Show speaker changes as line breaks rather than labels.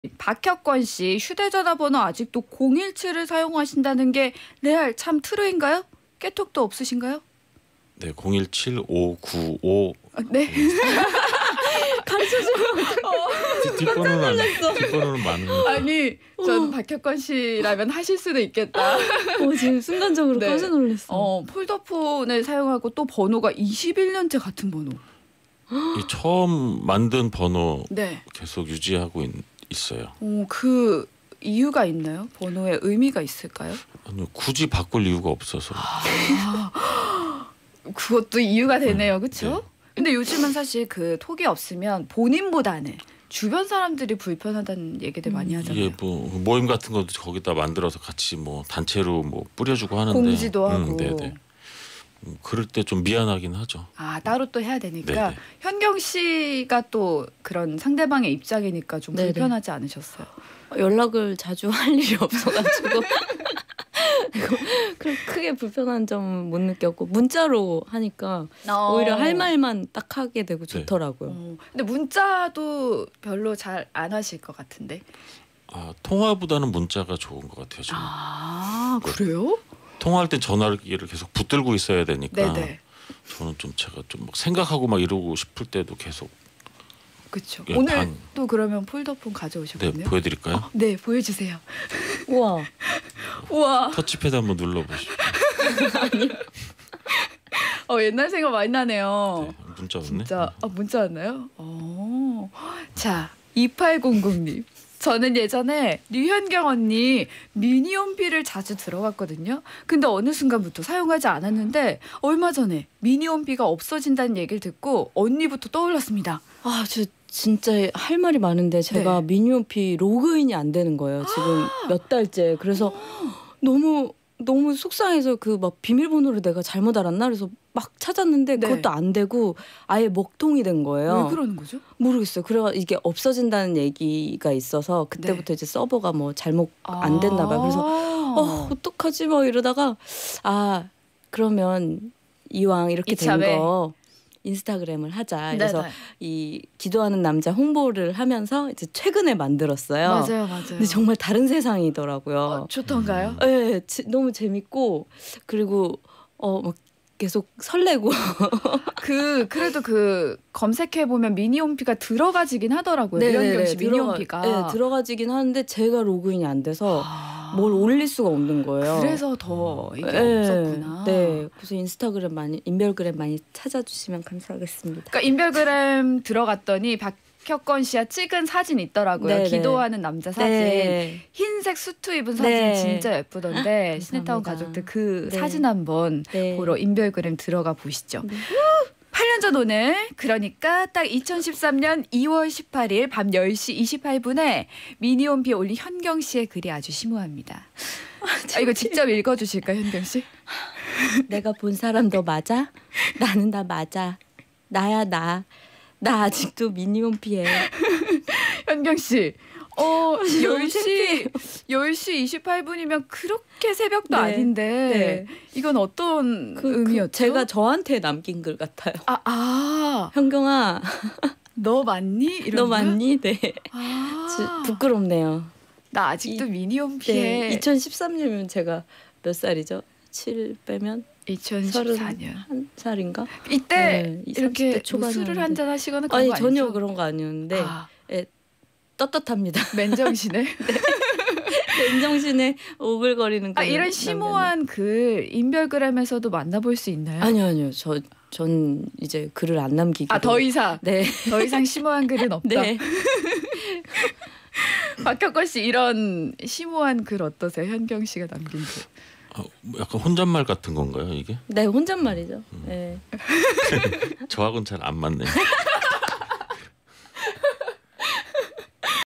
박혁권 씨 휴대전화 번호 아직도 017을 사용하신다는 게 레알 참 트루인가요? 깨톡도 없으신가요?
네, 017-595.
네.
가르쳐주면
뒷번호는 많은.
아니, 전 박혁권 씨라면 하실 수도 있겠다.
지금 순간적으로
네.
깜짝 놀랐어.
폴더폰을 사용하고 또 번호가 21년째 같은 번호.
이 처음 만든 번호
네.
계속 유지하고 있어요.
그 이유가 있나요? 번호에 의미가 있을까요?
아니요, 굳이 바꿀 이유가 없어서.
그것도 이유가 되네요, 그렇죠?
네.
근데 요즘은 사실 그 톡이 없으면 본인보다는 주변 사람들이 불편하다는 얘기들 많이 하잖아요.
이게 뭐 모임 같은 것도 거기다 만들어서 같이 뭐 단체로 뭐 뿌려주고 하는데
공지도 하고.
네네. 그럴 때 좀 미안하긴 하죠.
따로 또 해야 되니까.
네네.
현경 씨가 또 그런 상대방의 입장이니까 좀
네네.
불편하지 않으셨어요?
연락을 자주 할 일이 없어가지고 크게 불편한 점은 못 느꼈고 문자로 하니까 오히려 할 말만 딱 하게 되고 좋더라고요.
근데 문자도 별로 잘 안 하실 것 같은데.
통화보다는 문자가 좋은 것 같아요. 저는.
그래요?
통화할 때 전화기를 계속 붙들고 있어야 되니까.
네네.
저는 좀 제가 좀 막 생각하고 막 이러고 싶을 때도 계속.
그렇죠.
예,
오늘 또 그러면 폴더폰 가져오셨군요.
네, 보여드릴까요?
네, 보여주세요.
우와.
우와.
터치패드 한번 눌러보시죠.
옛날 생각 많이 나네요.
네, 문자 왔네.
진짜 문자 왔나요? 자, 2800님. 저는 예전에 류현경 언니 미니홈피를 자주 들어갔거든요. 근데 어느 순간부터 사용하지 않았는데 얼마 전에 미니홈피가 없어진다는 얘기를 듣고 언니부터 떠올랐습니다.
저 진짜 할 말이 많은데 제가 미니홈피 로그인이 안 되는 거예요. 지금 몇 달째. 그래서 너무 속상해서 그 막 비밀번호를 내가 잘못 알았나? 그래서 막 찾았는데 그것도 안 되고 아예 먹통이 된 거예요.
왜 그러는 거죠?
모르겠어요. 그래가 이게 없어진다는 얘기가 있어서 그때부터 이제 서버가 뭐 잘못 안 됐나 봐요. 그래서 어떡하지 뭐 이러다가 그러면 이왕 이렇게 된 거 인스타그램을 하자. 그래서 이 기도하는 남자 홍보를 하면서 이제 최근에 만들었어요.
맞아요.
근데 정말 다른 세상이더라고요.
좋던가요?
네, 너무 재밌고 그리고 막 계속 설레고.
그래도 검색해 보면 미니홈피가 들어가지긴 하더라고요. 류현경 씨 미니홈피가.
네, 들어가지긴 하는데 제가 로그인이 안 돼서 뭘 올릴 수가 없는 거예요.
그래서 더 이게 없었구나.
네, 그래서 인별그램 많이 찾아주시면 감사하겠습니다.
그러니까 인별그램 들어갔더니 박혁권 씨가 찍은 사진 있더라고요.
네네.
기도하는 남자 사진. 흰색 수트 입은 사진 진짜 예쁘던데 시네타운 가족들 그 사진 한번 보러 인별그램 들어가 보시죠. 8년 전 오늘, 그러니까 딱 2013년 2월 18일 밤 10시 28분에 미니홈피에 올린 현경 씨의 글이 아주 심오합니다. 이거 직접 읽어주실까요, 현경 씨?
내가 본 사람 너 맞아? 나는 나 맞아. 나야 나. 나 아직도 미니홈피에.
현경 씨, 10시 28분이면 그렇게 새벽도 아닌데 이건 어떤 의미였죠?
제가 저한테 남긴 글 같아요.
현경아, 너 맞니?
너 맞니? 네. 부끄럽네요.
나 아직도 미니홈피에.
2013년이면 제가 몇 살이죠? 7 빼면
2014년
1살인가?
이때 이렇게 술을 한잔 하시거나 그런 거 아니죠?
전혀 그런 거 아니었는데 떳떳합니다.
맨정신에?
맨정신에 오글거리는 거.
이런 심오한 글 인별그램에서도 만나볼 수 있나요?
아니요. 전 이제 글을 안 남기기로.
더 이상?
네.
더 이상 심오한 글은 없다?
네.
박혁권 씨 이런 심오한 글 어떠세요? 현경 씨가 남긴 글.
약간 혼잣말 같은 건가요, 이게?
네, 혼잣말이죠. 네.
저하고는 잘 안 맞네요.